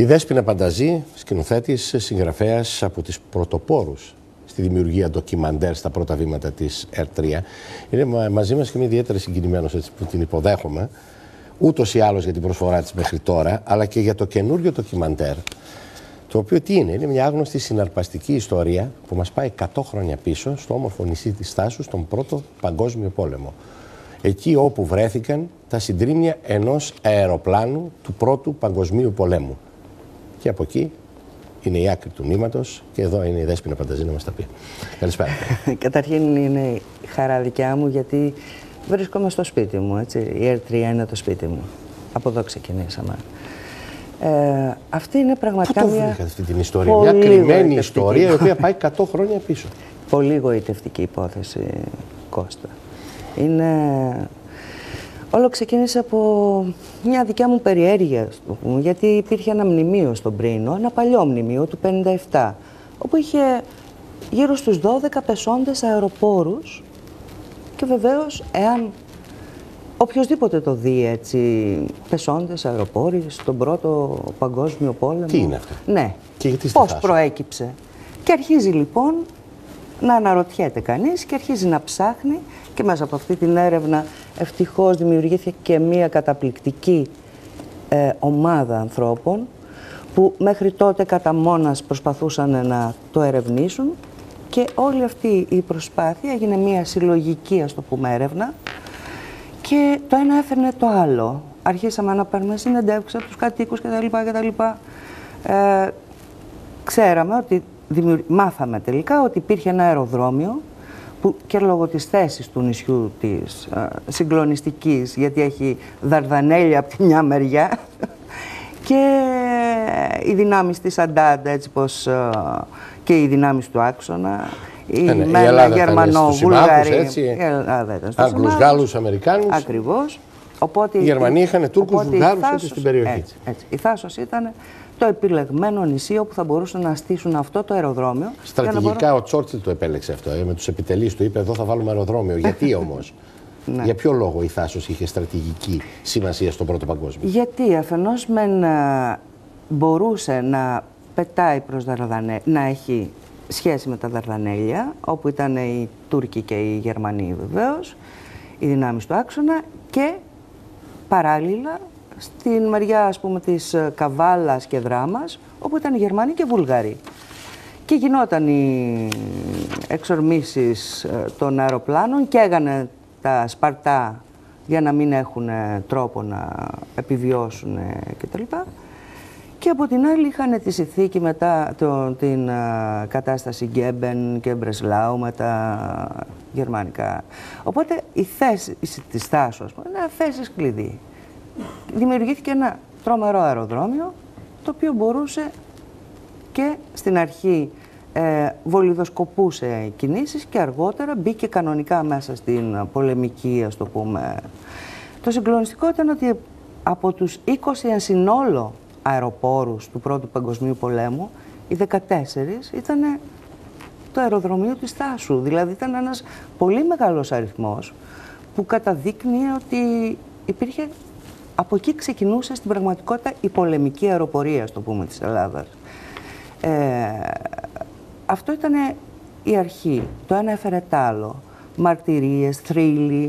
Η Δέσποινα Πανταζή, σκηνοθέτης, συγγραφέας από τις πρωτοπόρους στη δημιουργία ντοκιμαντέρ στα πρώτα βήματα της ΕΡΤ3. Είναι μαζί μας και είμαι ιδιαίτερα συγκινημένος έτσι που την υποδέχομαι, ούτως ή άλλως για την προσφορά της μέχρι τώρα, αλλά και για το καινούριο ντοκιμαντέρ, το οποίο τι είναι μια άγνωστη συναρπαστική ιστορία που μας πάει 100 χρόνια πίσω στο όμορφο νησί της Θάσου, στον Πρώτο Παγκόσμιο Πόλεμο. Εκεί όπου βρέθηκαν τα συντρίμμια ενός αεροπλάνου του Πρώτου Παγκοσμίου Πολέμου. Και από εκεί είναι η άκρη του νήματος και εδώ είναι η Δέσποινα Πανταζή να μας τα πει. Καλησπέρα. Καταρχήν είναι χαρά δικιά μου γιατί βρίσκομαι στο σπίτι μου, έτσι. Η ΕΡΤ3 είναι το σπίτι μου. Από εδώ ξεκινήσαμε. Αυτή είναι πραγματικά Πού το βρήκατε αυτή την ιστορία, μια κρυμμένη ιστορία η οποία πάει 100 χρόνια πίσω. Πολύ γοητευτική υπόθεση, Κώστα. Όλο ξεκίνησε από μια δικιά μου περιέργεια, γιατί υπήρχε ένα μνημείο στον Πρίνο, ένα παλιό μνημείο του 1957, όπου είχε γύρω στους 12 πεσόντες αεροπόρους και βεβαίως, εάν οποιοσδήποτε το δει έτσι, πεσόντες αεροπόροι στον Πρώτο Παγκόσμιο Πόλεμο. Τι είναι αυτό? Ναι. Και γιατί πώς προέκυψε. Και αρχίζει λοιπόν να αναρωτιέται κανείς και αρχίζει να ψάχνει και μέσα από αυτή την έρευνα ευτυχώς δημιουργήθηκε και μια καταπληκτική ομάδα ανθρώπων που μέχρι τότε κατά μόνας προσπαθούσαν να το ερευνήσουν και όλη αυτή η προσπάθεια έγινε μια συλλογική, ας το πούμε, έρευνα και το ένα έφερνε το άλλο. Αρχίσαμε να παίρνουμε συνεντεύξεις από τους κατοίκους κτλ. Ξέραμε ότι μάθαμε τελικά ότι υπήρχε ένα αεροδρόμιο που και λόγω της θέσης του νησιού της συγκλονιστικής, γιατί έχει Δαρδανέλια από τη μια μεριά και οι δυνάμεις της Αντάντα, έτσι πως και οι δυνάμεις του άξονα, η Γερμανο-Βουλγαρία, Άγγλους, Γάλλους, Αμερικάνους. Ακριβώς. Οπότε οι Γερμανοί είχαν Τούρκους, Βουλγάρους στην περιοχή. Έτσι. Η Θάσος ήταν το επιλεγμένο νησί όπου θα μπορούσαν να στήσουν αυτό το αεροδρόμιο. Στρατηγικά ο Τσόρτσιλ το επέλεξε αυτό. Με τους επιτελείς του είπε: εδώ θα βάλουμε αεροδρόμιο. Γιατί όμως? Ναι. Για ποιο λόγο η Θάσος είχε στρατηγική σημασία στον Πρώτο Παγκόσμιο? Γιατί αφενός μπορούσε να πετάει προς Δαρδανέλια, να έχει σχέση με τα Δαρδανέλια, όπου ήταν οι Τούρκοι και οι Γερμανοί βεβαίως, οι δυνάμεις του άξονα, και παράλληλα στην μεριά, ας πούμε, της Καβάλας και Δράμας, όπου ήταν οι Γερμανοί και οι Βούλγαροι. Και γινόταν οι εξορμήσεις των αεροπλάνων και έγανε τα Σπαρτά για να μην έχουν τρόπο να επιβιώσουν κτλ. Και από την άλλη είχαν τη συνθήκη μετά την κατάσταση Γκέμπεν και Μπρεσλάου με τα γερμανικά. Οπότε η θέση της Θάσου, ας πούμε, είναι θέσεις κλειδί. Δημιουργήθηκε ένα τρομερό αεροδρόμιο, το οποίο μπορούσε και στην αρχή βολιδοσκοπούσε κινήσεις και αργότερα μπήκε κανονικά μέσα στην πολεμική, ας το πούμε. Το συγκλονιστικό ήταν ότι από τους 20 εν συνόλο αεροπόρους του Πρώτου Παγκοσμίου Πολέμου, οι 14 ήταν το αεροδρομίο της Θάσου. Δηλαδή ήταν ένας πολύ μεγάλος αριθμός που καταδείκνυε ότι υπήρχε. Από εκεί ξεκινούσε στην πραγματικότητα η πολεμική αεροπορία, στο πούμε, της Ελλάδας. Αυτό ήταν η αρχή. Το ένα έφερε τ' άλλο. Μαρτυρίες, θρύλοι.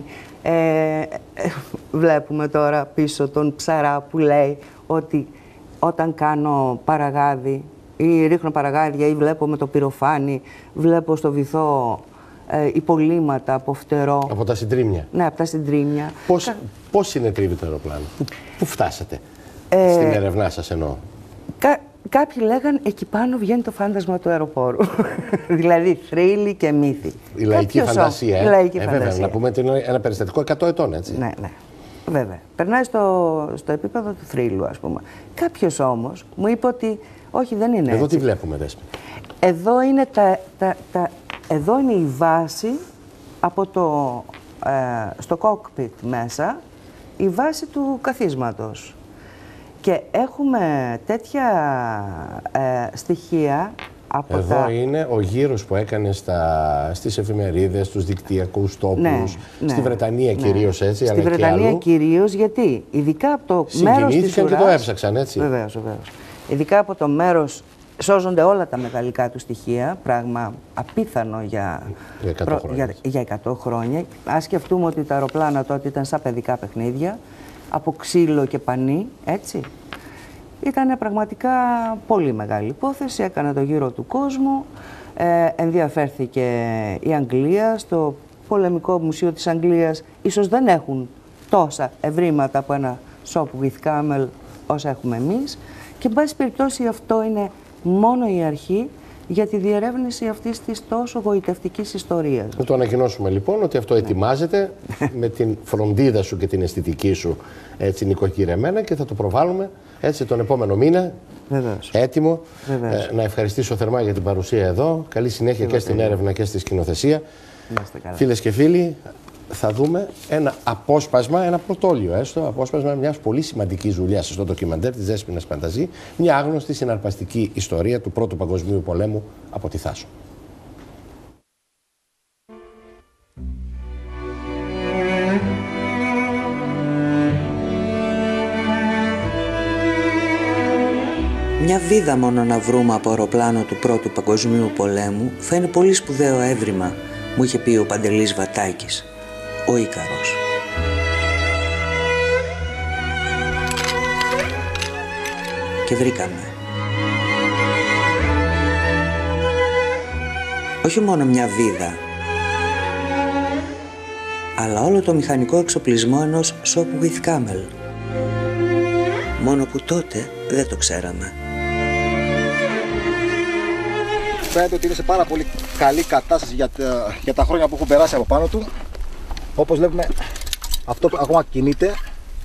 Βλέπουμε τώρα πίσω τον Ψαρά που λέει ότι όταν κάνω παραγάδι ή ρίχνω παραγάδια ή βλέπω με το πυροφάνι, βλέπω στο βυθό υπολείμματα από φτερό. Από τα συντρίμμια. Ναι, από τα συντρίμμια. Πώς συνετρίβει το αεροπλάνο? Πού φτάσατε στην ερευνά σας εννοώ? Κάποιοι λέγαν εκεί πάνω βγαίνει το φάντασμα του αεροπόρου. Δηλαδή θρύλοι και μύθοι. Η λαϊκή φαντασία. Η λαϊκή φαντασία. Βέβαια, να πούμε ότι είναι ένα περιστατικό 100 ετών, έτσι. Ναι, ναι. Βέβαια. Περνάει στο επίπεδο του θρύλου, ας πούμε. Κάποιος όμως μου είπε ότι όχι, δεν είναι έτσι. Εδώ τι βλέπουμε, Δέσποινα? Εδώ είναι η βάση από στο cockpit μέσα, η βάση του καθίσματος. Και έχουμε τέτοια στοιχεία από εδώ είναι ο γύρος που έκανε στις εφημερίδες, στους δικτυακούς τόπους, ναι, στη Βρετανία κυρίως, έτσι, στη Βρετανία κυρίως, γιατί ειδικά από το μέρος της ουράς... και το έψαξαν, έτσι. Βεβαίως, βεβαίως. Ειδικά από το μέρος, σώζονται όλα τα μεταλλικά του στοιχεία, πράγμα απίθανο για 100 χρόνια. Ας σκεφτούμε ότι τα αεροπλάνα τότε ήταν σαν παιδικά παιχνίδια, από ξύλο και πανί, έτσι. Ήταν πραγματικά πολύ μεγάλη υπόθεση, έκανε το γύρο του κόσμου, ενδιαφέρθηκε η Αγγλία, στο Πολεμικό Μουσείο της Αγγλίας ίσως δεν έχουν τόσα ευρήματα από ένα shop with camel όσα έχουμε εμείς και εν πάση περιπτώσει αυτό είναι μόνο η αρχή για τη διερεύνηση αυτής της τόσο γοητευτικής ιστορίας. Να το ανακοινώσουμε λοιπόν ότι αυτό ετοιμάζεται με την φροντίδα σου και την αισθητική σου έτσι νοικοκυρεμένα και θα το προβάλλουμε έτσι τον επόμενο μήνα. Βεβαίως. Έτοιμο. Βεβαίως. Να ευχαριστήσω θερμά για την παρουσία εδώ. Καλή συνέχεια και στην έρευνα και στη σκηνοθεσία. Φίλες και φίλοι, θα δούμε ένα απόσπασμα, ένα πρωτόλιο έστω, απόσπασμα μιας πολύ σημαντικής δουλειάς στο ντοκιμαντέρ της Δέσποινας Πανταζή, μια άγνωστη συναρπαστική ιστορία του Πρώτου Παγκοσμίου Πολέμου από τη Θάσο. Μια βίδα μόνο να βρούμε από αεροπλάνο του Πρώτου Παγκοσμίου Πολέμου θα είναι πολύ σπουδαίο έβριμα, μου είχε πει ο Παντελής Βατάκης, ο Ίκαρος. Και βρήκαμε. Όχι μόνο μια βίδα, αλλά όλο το μηχανικό εξοπλισμό ενός shop with camel. Μόνο που τότε δεν το ξέραμε. Φαίνεται ότι είναι σε πάρα πολύ καλή κατάσταση για τα χρόνια που έχουν περάσει από πάνω του. Όπως βλέπουμε, αυτό ακόμα κινείται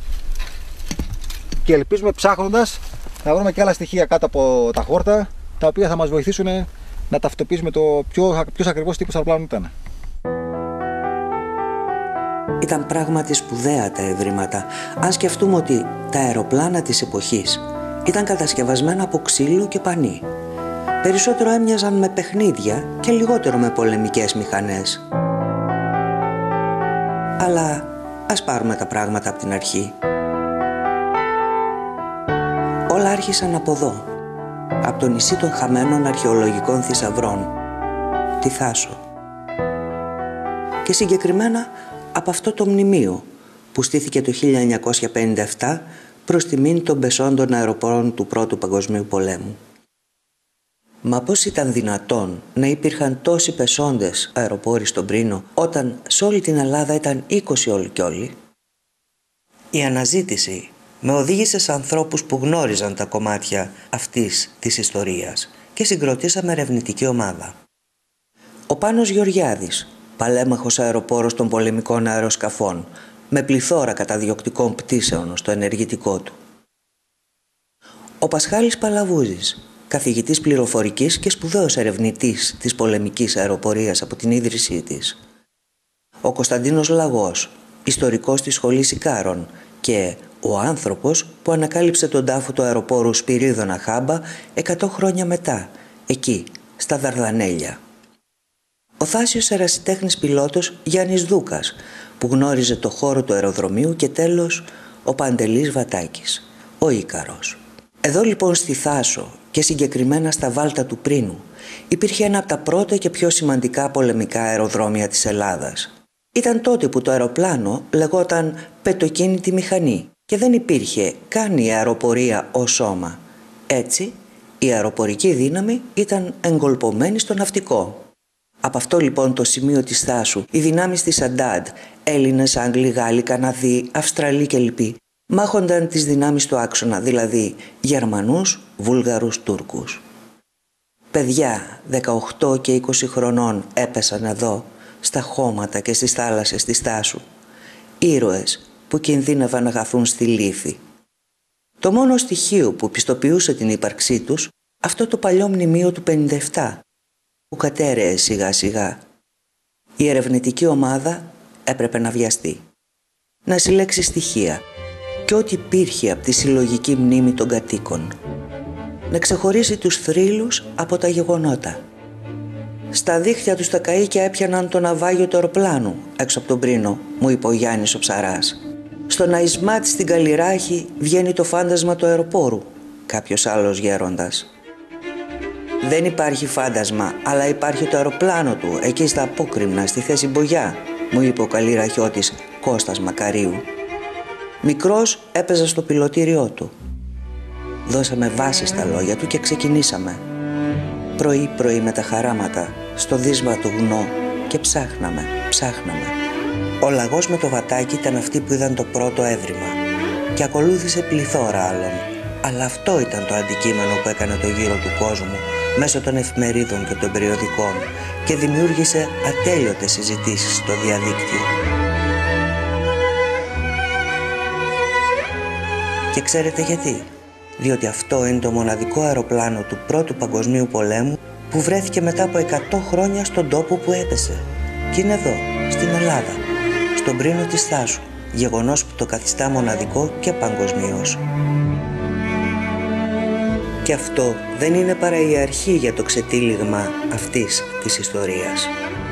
και ελπίζουμε ψάχνοντας να βρούμε και άλλα στοιχεία κάτω από τα χόρτα τα οποία θα μας βοηθήσουν να ταυτοποιήσουμε το ποιος ακριβώς τύπος αεροπλάνου ήταν. Ήταν πράγματι σπουδαία τα ευρήματα, αν σκεφτούμε ότι τα αεροπλάνα της εποχής ήταν κατασκευασμένα από ξύλο και πανί. Περισσότερο έμοιαζαν με παιχνίδια και λιγότερο με πολεμικές μηχανές. Αλλά ας πάρουμε τα πράγματα από την αρχή. Όλα άρχισαν από εδώ, από το νησί των χαμένων αρχαιολογικών θησαυρών, τη Θάσο. Και συγκεκριμένα από αυτό το μνημείο που στήθηκε το 1957 προς τιμήν των πεσόντων αεροπόρων του Πρώτου Παγκοσμίου Πολέμου. Μα πώς ήταν δυνατόν να υπήρχαν τόσοι πεσόντες αεροπόροι στον Πρίνο όταν σε όλη την Ελλάδα ήταν 20 όλοι κι όλοι? Η αναζήτηση με οδήγησε σε ανθρώπους που γνώριζαν τα κομμάτια αυτής της ιστορίας και συγκροτήσαμε ερευνητική ομάδα. Ο Πάνος Γεωργιάδης, παλέμαχος αεροπόρος των πολεμικών αεροσκαφών, με πληθώρα καταδιοκτικών πτήσεων στο ενεργητικό του. Ο Πασχάλης Παλαβούζης, καθηγητής πληροφορικής και σπουδαίος ερευνητής της πολεμικής αεροπορίας από την ίδρυσή της. Ο Κωνσταντίνος Λαγός, ιστορικός της Σχολής Ικάρων και ο άνθρωπος που ανακάλυψε τον τάφο του αεροπόρου Σπυρίδωνα Χάμπα 100 χρόνια μετά, εκεί, στα Δαρδανέλια. Ο θάσιος ερασιτέχνης πιλότος Γιάννης Δούκας, που γνώριζε το χώρο του αεροδρομίου και τέλος ο Παντελής Βατάκης, ο Ίκαρος. Εδώ λοιπόν στη Θάσο και συγκεκριμένα στα Βάλτα του Πρίνου υπήρχε ένα από τα πρώτα και πιο σημαντικά πολεμικά αεροδρόμια της Ελλάδας. Ήταν τότε που το αεροπλάνο λεγόταν πετοκίνητη μηχανή και δεν υπήρχε καν η αεροπορία ως σώμα. Έτσι, η αεροπορική δύναμη ήταν εγκολπωμένη στο ναυτικό. Από αυτό λοιπόν το σημείο της Θάσου, οι δυνάμεις της Αντάντ, Έλληνες, Άγγλοι, Γάλλοι, Καναδοί, Αυστραλοί κλπ. Μάχονταν τις δυνάμεις του άξονα, δηλαδή Γερμανούς, Βούλγαρους, Τούρκους. Παιδιά 18 και 20 χρονών έπεσαν εδώ, στα χώματα και στις θάλασσες της Θάσου. Ήρωες που κινδύνευαν να χαθούν στη λύθη. Το μόνο στοιχείο που πιστοποιούσε την ύπαρξή τους, αυτό το παλιό μνημείο του 57, που κατέρεε σιγά σιγά. Η ερευνητική ομάδα έπρεπε να βιαστεί, να συλλέξει στοιχεία και ό,τι υπήρχε από τη συλλογική μνήμη των κατοίκων, να ξεχωρίσει τους θρύλους από τα γεγονότα. Στα δίχτυα του στα καΐκια έπιαναν το ναυάγιο του αεροπλάνου έξω από τον Πρίνο, μου είπε ο Γιάννης ο Ψαράς. Στον Αϊσμάτ στην Καλλιράχη βγαίνει το φάντασμα του αεροπόρου, κάποιος άλλος γέροντας. «Δεν υπάρχει φάντασμα, αλλά υπάρχει το αεροπλάνο του, εκεί στα απόκρημνα, στη θέση Μπογιά», μου είπε ο καλλιραχιώτης Κώστας Μακαρίου. Μικρός έπαιζα στο πιλωτήριό του. Δώσαμε βάση στα λόγια του και ξεκινήσαμε. Πρωί-πρωί με τα χαράματα, στο δύσβατο βουνό και ψάχναμε. Ο λαγός με το βατάκι ήταν αυτοί που είδαν το πρώτο έβριμα και ακολούθησε πληθώρα άλλων. Αλλά αυτό ήταν το αντικείμενο που έκανε το γύρο του κόσμου μέσω των εφημερίδων και των περιοδικών και δημιούργησε ατέλειωτες συζητήσεις στο διαδίκτυο. Και ξέρετε γιατί? Διότι αυτό είναι το μοναδικό αεροπλάνο του Πρώτου Παγκοσμίου Πολέμου που βρέθηκε μετά από 100 χρόνια στον τόπο που έπεσε. Και είναι εδώ, στην Ελλάδα, στον πρίνο της Θάσου, γεγονός που το καθιστά μοναδικό και παγκοσμίως. Και αυτό δεν είναι παρά η αρχή για το ξετύλιγμα αυτής της ιστορίας.